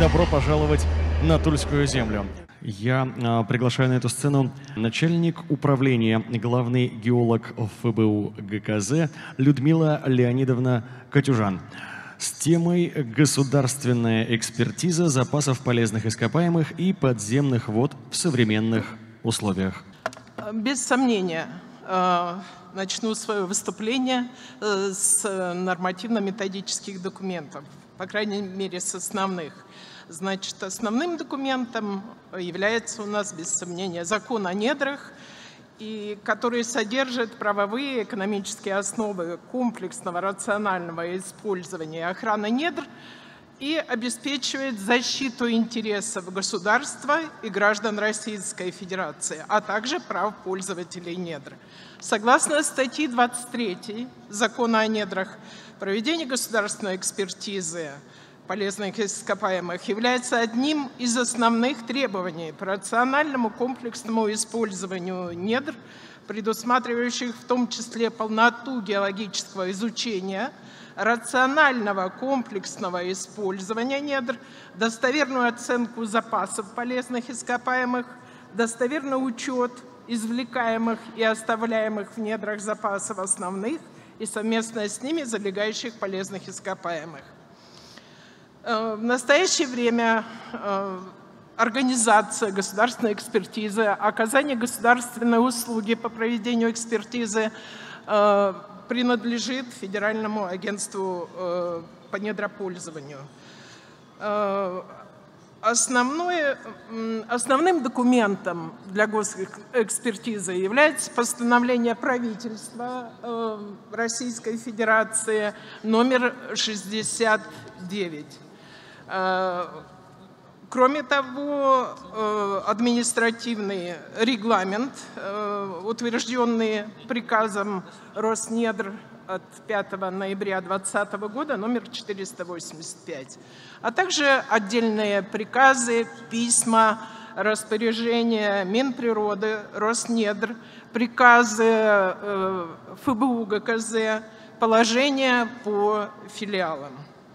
добро пожаловать на Тульскую землю. Я приглашаю на эту сцену начальник управления, главный геолог ФБУ ГКЗ Людмила Леонидовна Катюжан с темой «Государственная экспертиза запасов полезных ископаемых и подземных вод в современных условиях». Без сомнения, начну свое выступление с нормативно-методических документов, по крайней мере, с основных. Значит, основным документом является у нас, без сомнения, закон о недрах, который содержит правовые и экономические основы комплексного рационального использования и охраны недр и обеспечивает защиту интересов государства и граждан Российской Федерации, а также прав пользователей недр. Согласно статье 23 Закона о недрах, проведение государственной экспертизы полезных ископаемых является одним из основных требований по рациональному комплексному использованию недр, предусматривающих в том числе полноту геологического изучения, рационального комплексного использования недр, достоверную оценку запасов полезных ископаемых, достоверный учет извлекаемых и оставляемых в недрах запасов основных и совместно с ними залегающих полезных ископаемых. В настоящее время организация государственной экспертизы, оказание государственной услуги по проведению экспертизы принадлежит Федеральному агентству по недропользованию. Основным документом для госэкспертизы является постановление правительства Российской Федерации номер 69. Кроме того, административный регламент, утвержденный приказом Роснедр от 5 ноября 2020 года, номер 485, а также отдельные приказы, письма, распоряжения Минприроды, Роснедр, приказы ФБУ ГКЗ, положения по филиалам.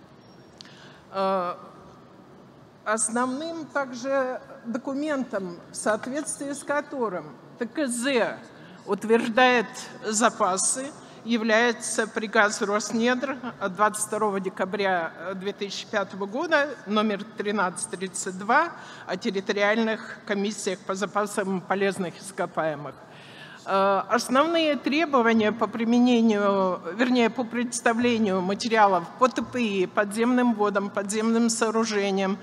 Основным также документом, в соответствии с которым ТКЗ утверждает запасы, является приказ Роснедр от 22 декабря 2005 года номер 1332 о территориальных комиссиях по запасам полезных ископаемых. Основные требования по применению, вернее, по представлению материалов по ТПИ, подземным водам, подземным сооружениям,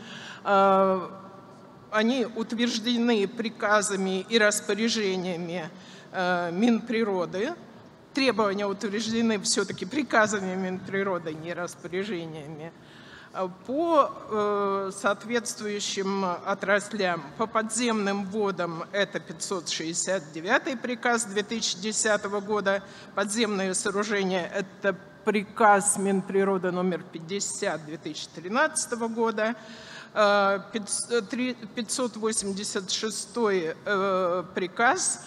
они утверждены приказами и распоряжениями Минприроды. Требования утверждены все-таки приказами Минприроды, не распоряжениями. По соответствующим отраслям, по подземным водам это 569 приказ 2010 года, подземные сооружения это приказ Минприроды номер 50 2013 года, 586 приказ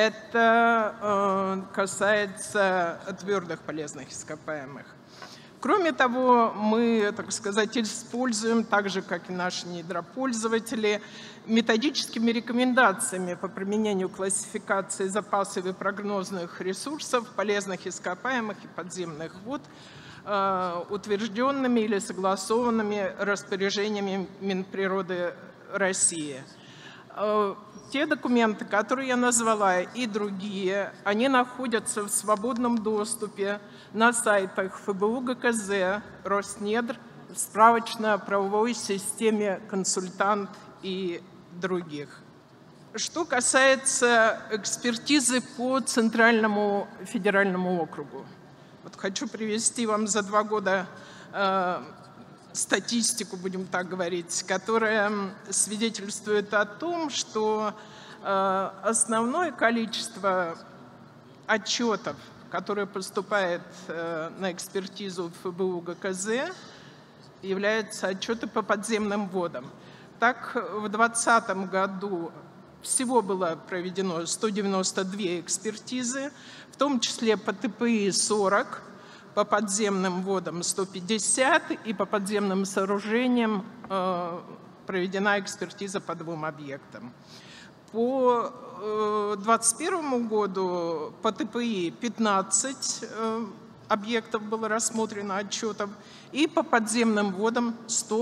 это касается твердых полезных ископаемых. Кроме того, мы, так сказать, используем, так же, как и наши недропользователи, методическими рекомендациями по применению классификации запасов и прогнозных ресурсов, полезных ископаемых и подземных вод, утвержденными или согласованными распоряжениями Минприроды России. Те документы, которые я назвала, и другие, они находятся в свободном доступе на сайтах ФБУ ГКЗ, Роснедр, в справочно-правовой системе «Консультант» и других. Что касается экспертизы по Центральному федеральному округу. Вот хочу привести вам за 2 года статистику, будем так говорить, которая свидетельствует о том, что основное количество отчетов, которые поступают на экспертизу в ФБУ ГКЗ, являются отчеты по подземным водам. Так, в 2020 году всего было проведено 192 экспертизы, в том числе по ТПИ 40, по подземным водам 150 и по подземным сооружениям проведена экспертиза по 2 объектам. По 2021 году по ТПИ 15 объектов было рассмотрено отчетов и по подземным водам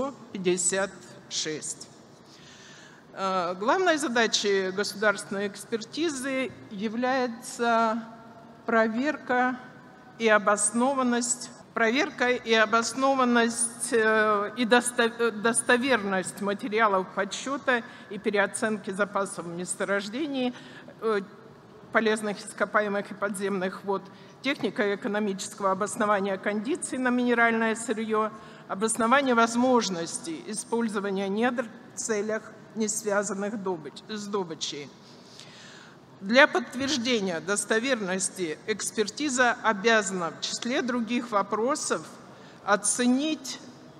156. Главной задачей государственной экспертизы является проверка и обоснованность и достоверность материалов подсчета и переоценки запасов месторождений полезных ископаемых и подземных вод, технико-экономического обоснования кондиций на минеральное сырье, обоснование возможностей использования недр в целях, не связанных с добычей. Для подтверждения достоверности экспертиза обязана в числе других вопросов оценить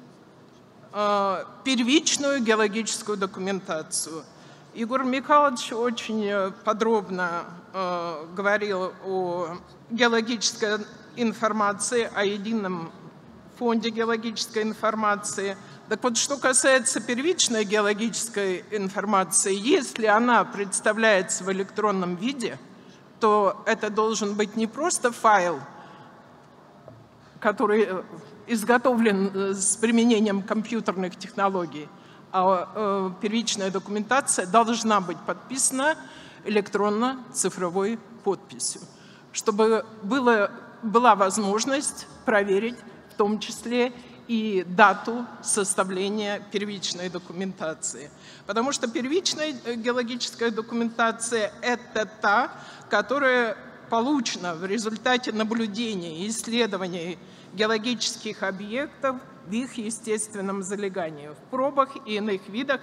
первичную геологическую документацию. Егор Михайлович очень подробно говорил о геологической информации, о едином фонде геологической информации. Так вот, что касается первичной геологической информации, если она представляется в электронном виде, то это должен быть не просто файл, который изготовлен с применением компьютерных технологий, а первичная документация должна быть подписана электронно-цифровой подписью, чтобы была возможность проверить в том числе и дату составления первичной документации. Потому что первичная геологическая документация – это та, которая получена в результате наблюдений и исследований геологических объектов в их естественном залегании, в пробах и иных видов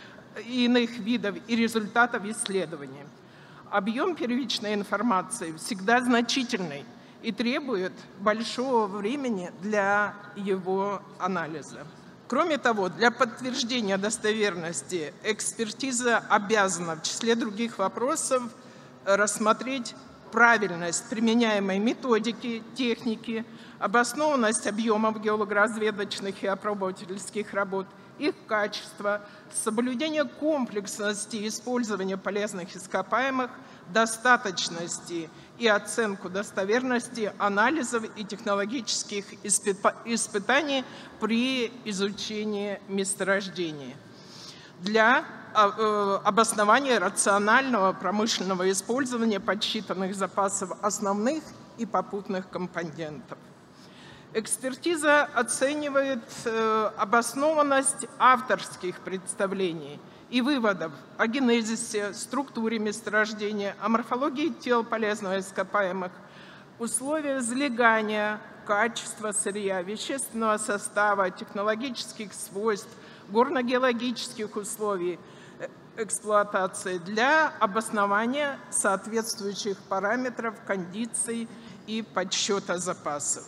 и результатов исследований. Объем первичной информации всегда значительный и требует большого времени для его анализа. Кроме того, для подтверждения достоверности экспертиза обязана в числе других вопросов рассмотреть правильность применяемой методики, техники, обоснованность объемов геологоразведочных и опробовательских работ, их качество, соблюдение комплексности использования полезных ископаемых, достаточности и оценку достоверности анализов и технологических испытаний при изучении месторождений для обоснования рационального промышленного использования подсчитанных запасов основных и попутных компонентов. Экспертиза оценивает обоснованность авторских представлений и выводов о генезисе, структуре месторождения, о морфологии тел полезных ископаемых, условия залегания, качества сырья, вещественного состава, технологических свойств, горно-геологических условий эксплуатации для обоснования соответствующих параметров, кондиций и подсчета запасов.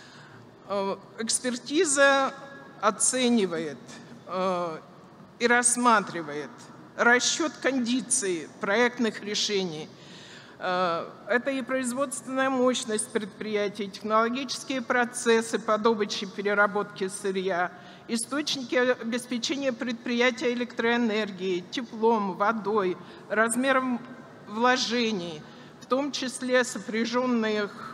Экспертиза оценивает и рассматривает расчет кондиций проектных решений. Это и производственная мощность предприятий, технологические процессы по добыче и переработке сырья, источники обеспечения предприятия электроэнергией, теплом, водой, размером вложений, в том числе сопряженных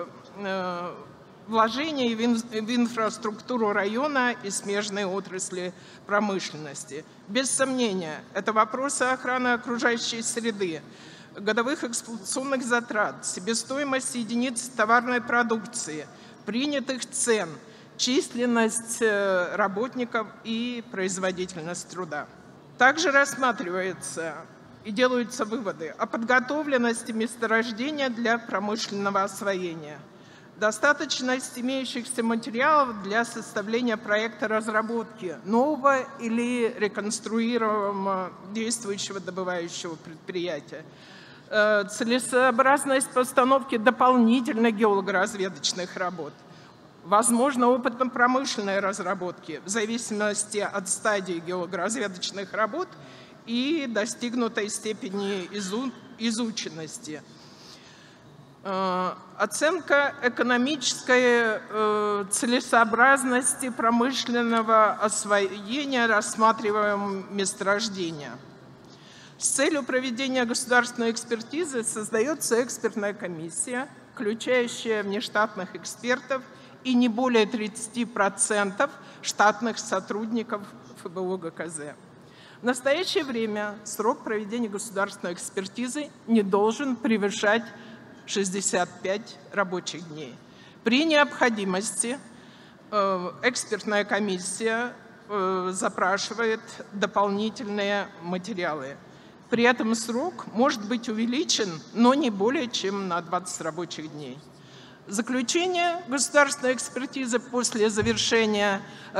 вложений в инфраструктуру района и смежной отрасли промышленности. Без сомнения, это вопросы охраны окружающей среды, годовых эксплуатационных затрат, себестоимости единиц товарной продукции, принятых цен, численность работников и производительность труда. Также рассматривается и делаются выводы о подготовленности месторождения для промышленного освоения, достаточность имеющихся материалов для составления проекта разработки нового или реконструируемого действующего добывающего предприятия, целесообразность постановки дополнительных геологоразведочных работ, возможно, опытно-промышленной разработки в зависимости от стадии геологоразведочных работ и достигнутой степени изученности. Оценка экономической целесообразности промышленного освоения рассматриваемого месторождения. С целью проведения государственной экспертизы создается экспертная комиссия, включающая внештатных экспертов и не более 30% штатных сотрудников ФБУ ГКЗ. В настоящее время срок проведения государственной экспертизы не должен превышать 65 рабочих дней. При необходимости экспертная комиссия запрашивает дополнительные материалы. При этом срок может быть увеличен, но не более чем на 20 рабочих дней. Заключение государственной экспертизы после завершения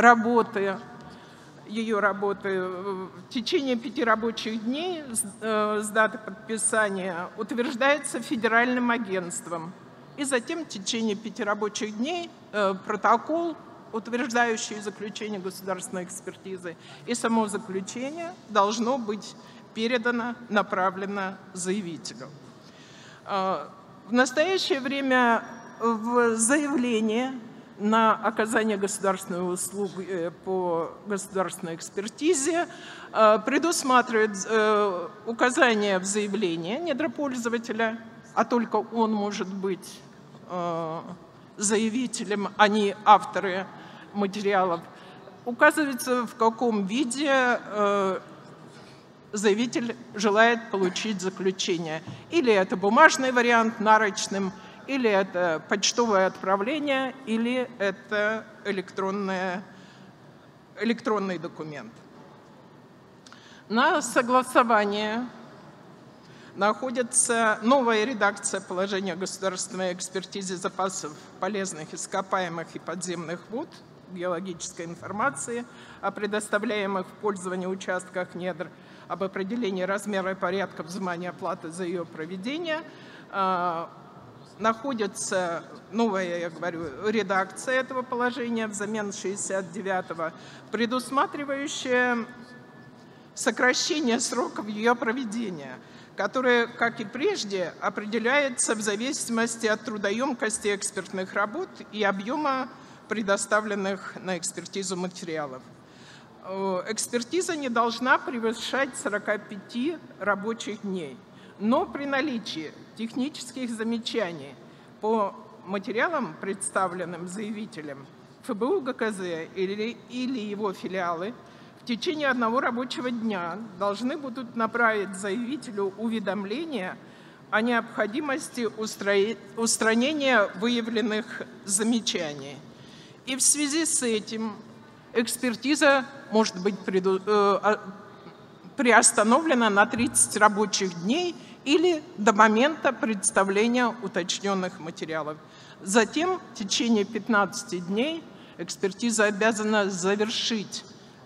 ее работы в течение 5 рабочих дней с даты подписания утверждается федеральным агентством. И затем в течение 5 рабочих дней протокол, утверждающий заключение государственной экспертизы, и само заключение должно быть передано, направлено заявителю. В настоящее время в заявлении на оказание государственной услуги по государственной экспертизе предусматривает указание в заявлении недропользователя, а только он может быть заявителем, а не авторы материалов. Указывается, в каком виде заявитель желает получить заключение. Или это бумажный вариант нарочным, или это почтовое отправление, или это электронный документ. На согласование находится новая редакция положения о государственной экспертизе запасов полезных ископаемых и подземных вод, геологической информации о предоставляемых в пользование участках недр, об определении размера и порядка взимания оплаты за ее проведение. Находится новая, я говорю, редакция этого положения взамен 69-го, предусматривающая сокращение сроков ее проведения, которое, как и прежде, определяется в зависимости от трудоемкости экспертных работ и объема предоставленных на экспертизу материалов. Экспертиза не должна превышать 45 рабочих дней, но при наличии технических замечаний по материалам, представленным заявителем, ФБУ ГКЗ или его филиалы в течение 1 рабочего дня должны будут направить заявителю уведомление о необходимости устранения выявленных замечаний. И в связи с этим экспертиза может быть приостановлена на 30 рабочих дней или до момента представления уточненных материалов. Затем в течение 15 дней экспертиза обязана завершить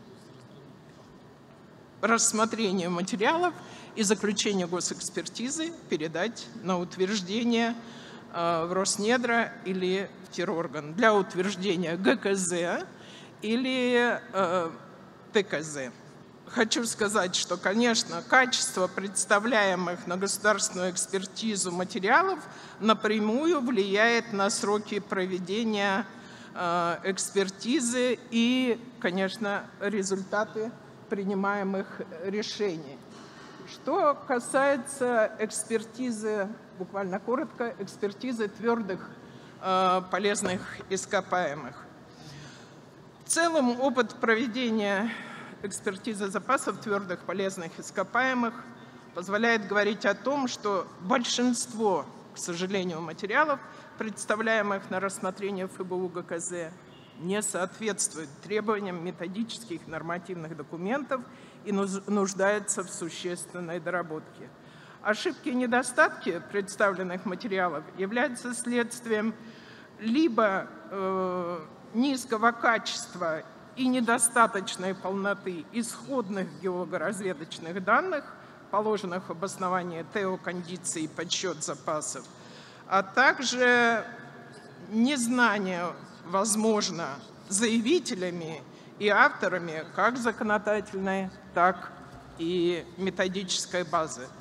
рассмотрение материалов и заключение госэкспертизы передать на утверждение в Роснедра или в терорган для утверждения ГКЗ или ТКЗ. Хочу сказать, что, конечно, качество представляемых на государственную экспертизу материалов напрямую влияет на сроки проведения экспертизы и, конечно, результаты принимаемых решений. Что касается экспертизы, буквально коротко, экспертизы твердых полезных ископаемых. В целом опыт проведения экспертизы запасов твердых полезных ископаемых позволяет говорить о том, что большинство, к сожалению, материалов, представляемых на рассмотрение ФБУ ГКЗ, не соответствует требованиям методических нормативных документов и нуждается в существенной доработке. Ошибки и недостатки представленных материалов являются следствием либо низкого качества и недостаточной полноты исходных геологоразведочных данных, положенных в обосновании ТЭО кондиций и подсчет запасов, а также незнание, возможно, заявителями и авторами как законодательной, так и методической базы.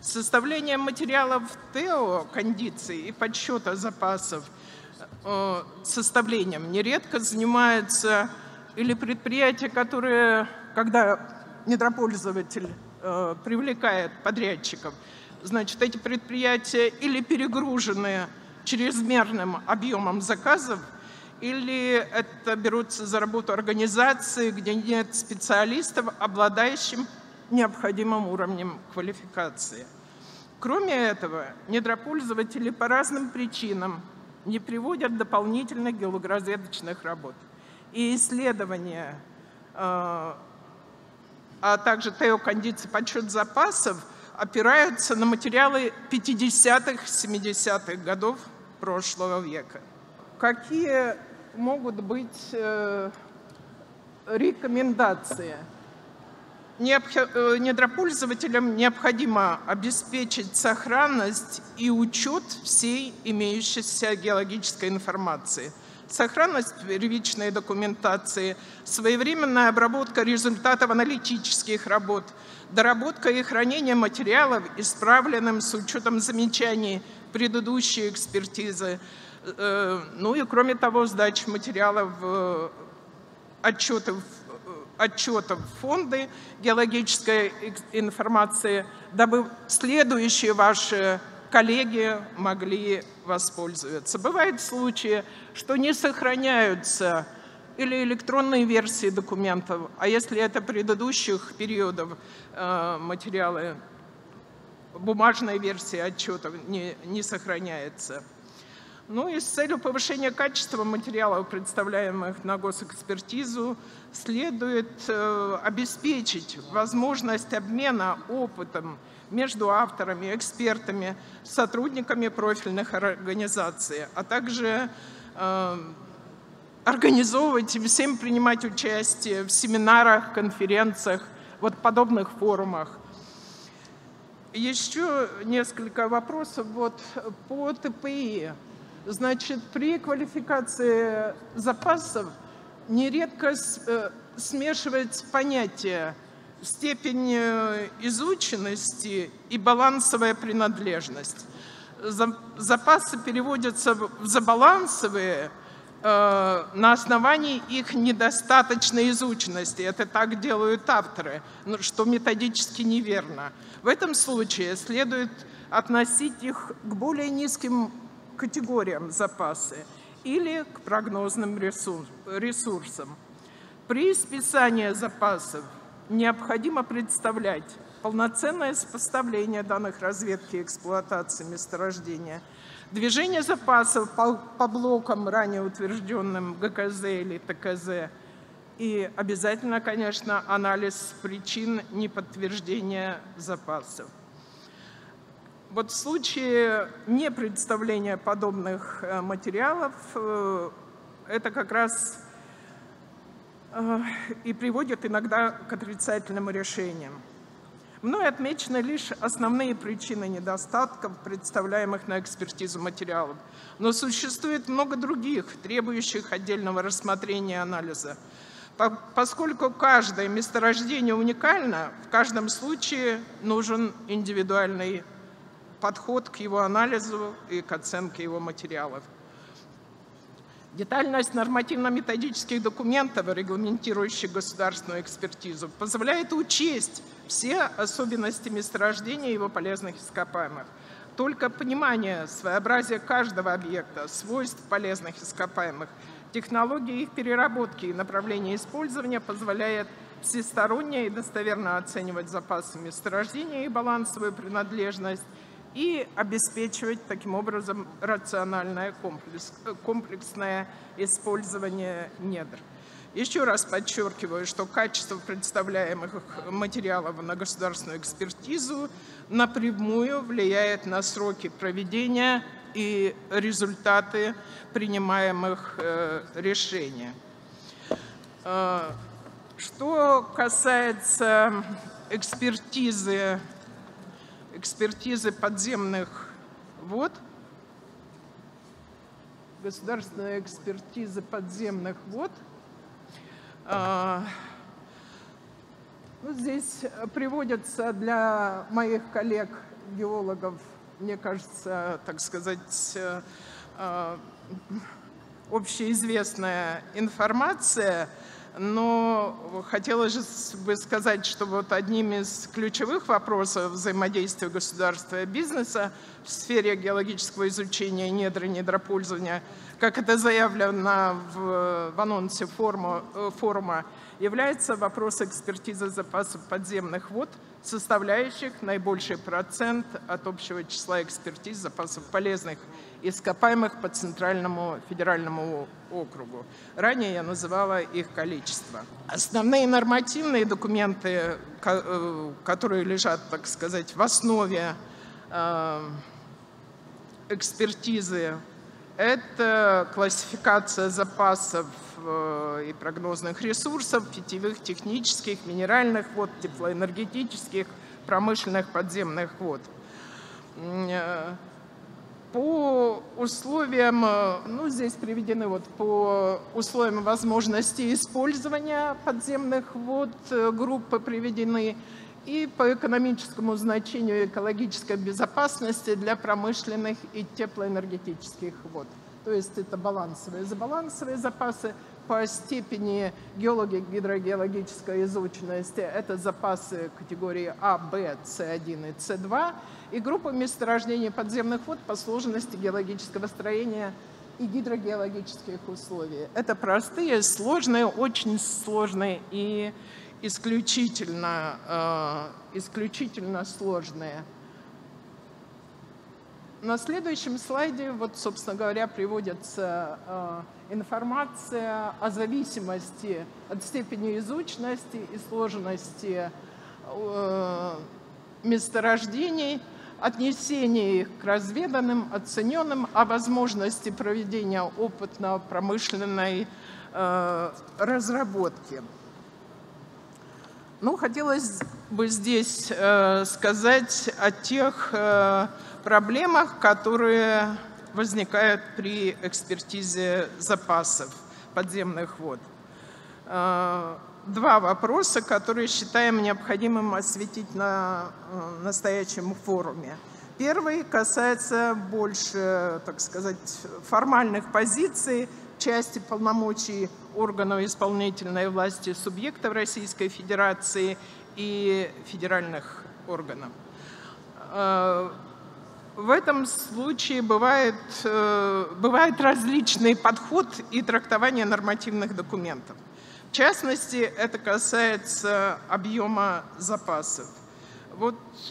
Составлением материалов ТЭО кондиций и подсчета запасов составлением нередко занимаются или предприятия, которые, когда недропользователь привлекает подрядчиков, значит, эти предприятия или перегружены чрезмерным объемом заказов, или это берутся за работу организации, где нет специалистов, обладающих необходимым уровнем квалификации. Кроме этого, недропользователи по разным причинам не приводят дополнительных геологоразведочных работ. И исследования, а также ТЭО-кондиции подсчет запасов опираются на материалы 50-х, 70-х годов прошлого века. Какие могут быть рекомендации? Недропользователям необходимо обеспечить сохранность и учет всей имеющейся геологической информации, сохранность первичной документации, своевременная обработка результатов аналитических работ, доработка и хранение материалов, исправленным с учетом замечаний предыдущей экспертизы, ну и кроме того, сдача материалов, отчетов в фонды геологической информации, дабы следующие ваши коллеги могли воспользоваться. Бывают случаи, что не сохраняются или электронные версии документов, а если это предыдущих периодов материалы, бумажная версия отчетов не сохраняется. Ну и с целью повышения качества материалов, представляемых на госэкспертизу, следует обеспечить возможность обмена опытом между авторами, экспертами, сотрудниками профильных организаций, а также организовывать и всем принимать участие в семинарах, конференциях, вот подобных форумах. Еще несколько вопросов вот по ТПИ. Значит, при квалификации запасов нередко смешивается понятие степень изученности и балансовая принадлежность. Запасы переводятся в забалансовые на основании их недостаточной изученности. Это так делают авторы, что методически неверно. В этом случае следует относить их к более низким категориям запасы или к прогнозным ресурсам. При списании запасов необходимо представлять полноценное сопоставление данных разведки и эксплуатации месторождения, движение запасов по блокам, ранее утвержденным ГКЗ или ТКЗ, и обязательно, конечно, анализ причин неподтверждения запасов. Вот в случае непредставления подобных материалов это как раз и приводит иногда к отрицательным решениям. Мной отмечены лишь основные причины недостатков, представляемых на экспертизу материалов, но существует много других, требующих отдельного рассмотрения и анализа. Поскольку каждое месторождение уникально, в каждом случае нужен индивидуальный подход к его анализу и к оценке его материалов. Детальность нормативно-методических документов, регламентирующих государственную экспертизу, позволяет учесть все особенности месторождения и его полезных ископаемых. Только понимание своеобразия каждого объекта, свойств полезных ископаемых, технологии их переработки и направления использования позволяет всесторонне и достоверно оценивать запасы месторождения и балансовую принадлежность и обеспечивать таким образом рациональное комплексное использование недр. Еще раз подчеркиваю, что качество представляемых материалов на государственную экспертизу напрямую влияет на сроки проведения и результаты принимаемых решений. Что касается экспертизы подземных вод, государственная экспертиза подземных вод, Ну, здесь приводятся для моих коллег-геологов, мне кажется, так сказать, общеизвестная информация, но хотелось бы сказать, что вот одним из ключевых вопросов взаимодействия государства и бизнеса в сфере геологического изучения недр и недропользования, как это заявлено в анонсе форума, является вопрос экспертизы запасов подземных вод, составляющих наибольший процент от общего числа экспертиз запасов полезных ископаемых по Центральному федеральному округу. Ранее я называла их количество. Основные нормативные документы, которые лежат, так сказать, в основе экспертизы, это классификация запасов и прогнозных ресурсов, питьевых, технических, минеральных вод, теплоэнергетических, промышленных подземных вод. По условиям, ну, здесь приведены вот по условиям возможности использования подземных вод, группы приведены, и по экономическому значению экологической безопасности для промышленных и теплоэнергетических вод. То есть это балансовые и забалансовые запасы. По степени гидрогеологической изученности это запасы категории А, Б, С1 и С2. И группа месторождений подземных вод по сложности геологического строения и гидрогеологических условий. Это простые, сложные, очень сложные и исключительно сложные. На следующем слайде, вот, собственно говоря, приводится информация о зависимости от степени изученности и сложности месторождений, отнесение их к разведанным, оцененным, о возможности проведения опытно-промышленной разработки. Ну, хотелось бы здесь сказать о тех проблемах, которые возникают при экспертизе запасов подземных вод. Два вопроса, которые считаем необходимым осветить на настоящем форуме. Первый касается больше, так сказать, формальных позиций в части полномочий органов исполнительной власти субъектов Российской Федерации и федеральных органов. В этом случае бывает различный подход и трактование нормативных документов. В частности, это касается объема запасов. Вот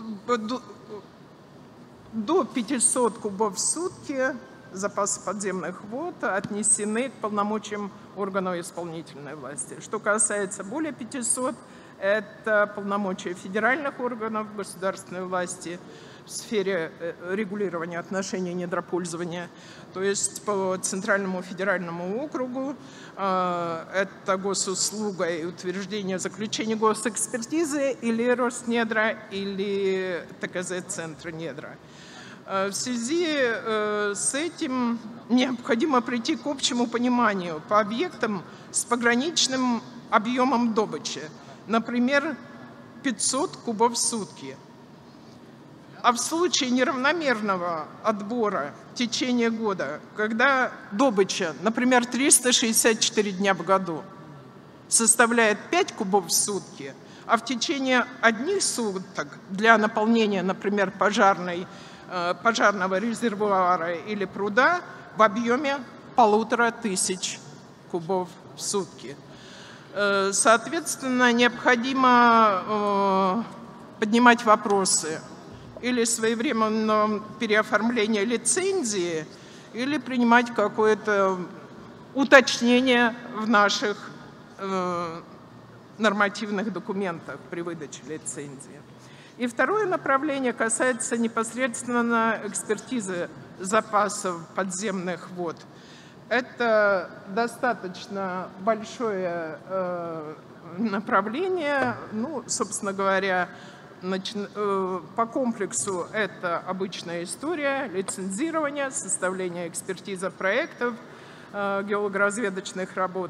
до 500 кубов в сутки запасы подземных вод отнесены к полномочиям органов исполнительной власти. Что касается более 500, это полномочия федеральных органов государственной власти в сфере регулирования отношений недропользования, то есть по Центральному федеральному округу это госуслуга и утверждение заключения госэкспертизы или Роснедра, или ТКЗ-центра недра. В связи с этим необходимо прийти к общему пониманию по объектам с пограничным объемом добычи, например, 500 кубов в сутки. А в случае неравномерного отбора в течение года, когда добыча, например, 364 дня в году, составляет 5 кубов в сутки, а в течение одних суток для наполнения, например, пожарного резервуара или пруда в объеме 1500 кубов в сутки. Соответственно, необходимо поднимать вопросы или своевременного переоформления лицензии, или принимать какое-то уточнение в наших нормативных документах при выдаче лицензии. И второе направление касается непосредственно экспертизы запасов подземных вод. Это достаточно большое направление, ну, собственно говоря, по комплексу это обычная история, лицензирование, составление экспертизы проектов, геологоразведочных работ,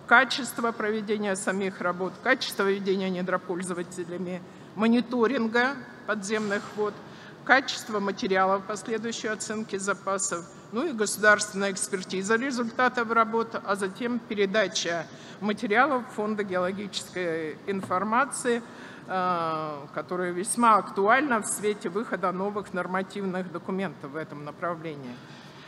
качество проведения самих работ, качество ведения недропользователями мониторинга подземных вод, качество материалов последующей оценки запасов, ну и государственная экспертиза результатов работ, а затем передача материалов Фонда геологической информации, которая весьма актуальна в свете выхода новых нормативных документов в этом направлении.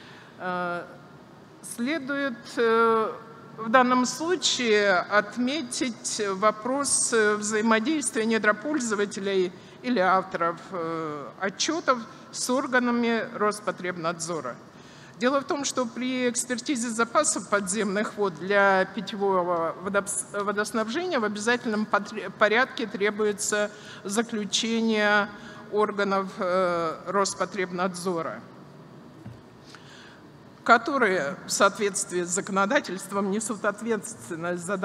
Следует в данном случае отметить вопрос взаимодействия недропользователей или авторов отчетов с органами Роспотребнадзора. Дело в том, что при экспертизе запасов подземных вод для питьевого водоснабжения в обязательном порядке требуется заключение органов Роспотребнадзора, которые в соответствии с законодательством несут ответственность за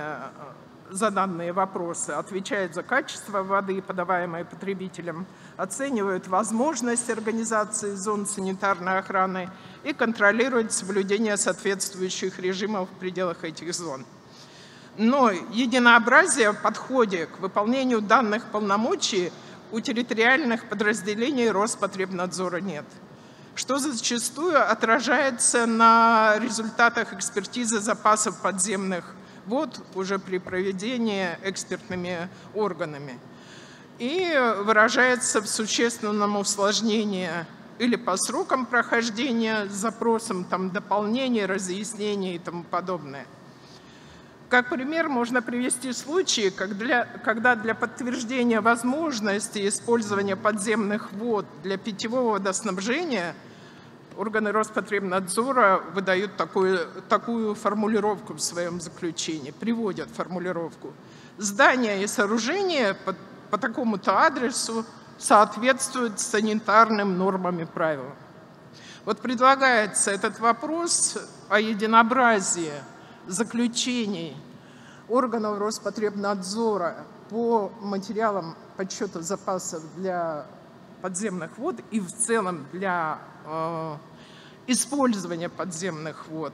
данные вопросы, отвечают за качество воды, подаваемой потребителям, оценивают возможность организации зон санитарной охраны и контролируют соблюдение соответствующих режимов в пределах этих зон. Но единообразия в подходе к выполнению данных полномочий у территориальных подразделений Роспотребнадзора нет, что зачастую отражается на результатах экспертизы запасов подземных вод уже при проведении экспертными органами и выражается в существенном усложнении или по срокам прохождения с запросом дополнений, разъяснений и тому подобное. Как пример можно привести случаи, когда для подтверждения возможности использования подземных вод для питьевого водоснабжения органы Роспотребнадзора выдают такую формулировку в своем заключении, приводят формулировку: здания и сооружения по такому-то адресу соответствуют санитарным нормам и правилам. Вот предлагается этот вопрос о единообразии заключений органов Роспотребнадзора по материалам подсчета запасов для подземных вод и в целом для использования подземных вод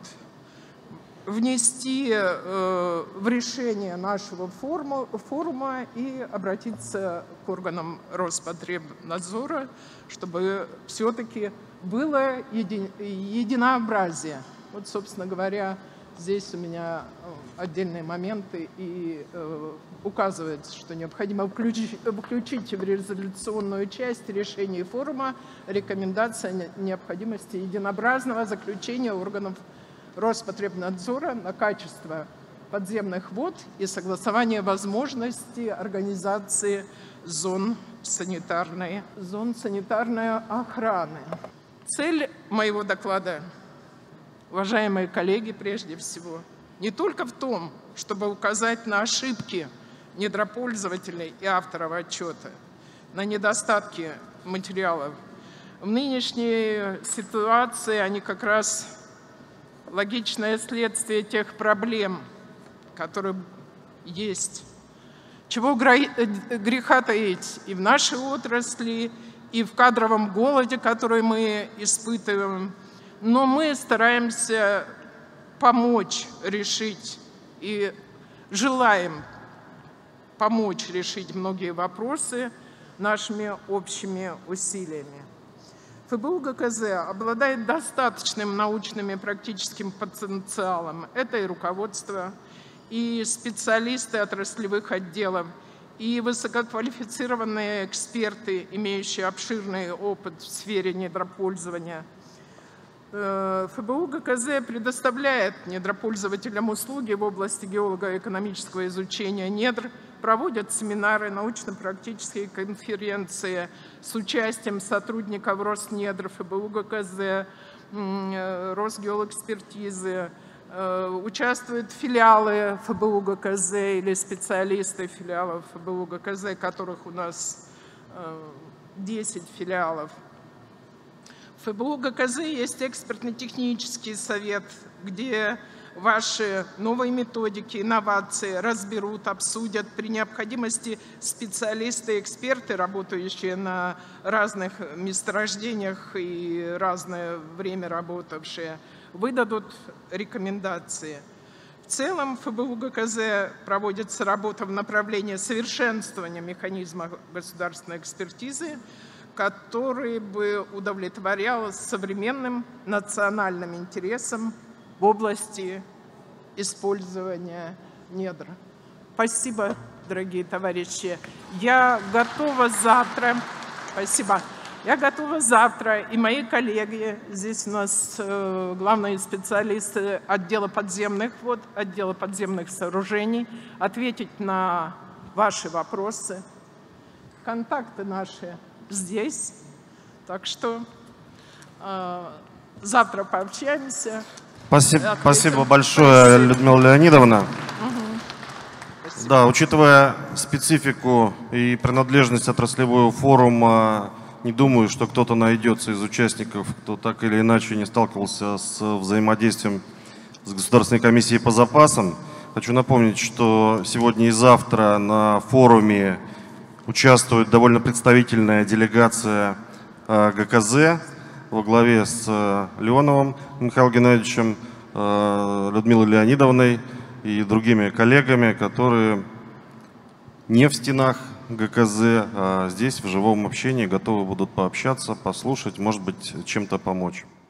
внести в решение нашего форума и обратиться к органам Роспотребнадзора, чтобы все-таки было единообразие. Вот, собственно говоря, здесь у меня отдельные моменты, и указывается, что необходимо включить в резолюционную часть решения форума рекомендация необходимости единообразного заключения органов Роспотребнадзора на качество подземных вод и согласование возможности организации зон санитарной охраны. Цель моего доклада, уважаемые коллеги, прежде всего, не только в том, чтобы указать на ошибки недропользователей и авторов отчета, на недостатки материалов. В нынешней ситуации они как раз логичное следствие тех проблем, которые есть. Чего греха таить и в нашей отрасли, и в кадровом голоде, который мы испытываем. Но мы стараемся помочь решить и желаем помочь решить многие вопросы нашими общими усилиями. ФБУ ГКЗ обладает достаточным научным и практическим потенциалом. Это и руководство, и специалисты отраслевых отделов, и высококвалифицированные эксперты, имеющие обширный опыт в сфере недропользования. ФБУ ГКЗ предоставляет недропользователям услуги в области геолого-экономического изучения недр, проводят семинары, научно-практические конференции с участием сотрудников Роснедр, ФБУ ГКЗ, Росгеоэкспертизы, участвуют филиалы ФБУ ГКЗ или специалисты филиалов ФБУ ГКЗ, которых у нас 10 филиалов. В ФБУ ГКЗ есть экспертно-технический совет, где ваши новые методики, инновации разберут, обсудят. При необходимости специалисты, эксперты, работающие на разных месторождениях и разное время работавшие, выдадут рекомендации. В целом ФБУ ГКЗ проводится работа в направлении совершенствования механизма государственной экспертизы, который бы удовлетворял современным национальным интересам в области использования недр. Спасибо, дорогие товарищи. Я готова завтра. Спасибо. Я готова завтра, и мои коллеги, здесь у нас главные специалисты отдела подземных вод, отдела подземных сооружений, ответить на ваши вопросы. Контакты наши здесь, так что завтра пообщаемся. Спасибо большое, Людмила Леонидовна. Да, учитывая специфику и принадлежность отраслевого форума, не думаю, что кто-то найдется из участников, кто так или иначе не сталкивался с взаимодействием с Государственной комиссией по запасам. Хочу напомнить, что сегодня и завтра на форуме участвует довольно представительная делегация ГКЗ во главе с Леоновым Михаилом Геннадьевичем, Людмилой Леонидовной и другими коллегами, которые не в стенах ГКЗ, а здесь в живом общении готовы будут пообщаться, послушать, может быть, чем-то помочь.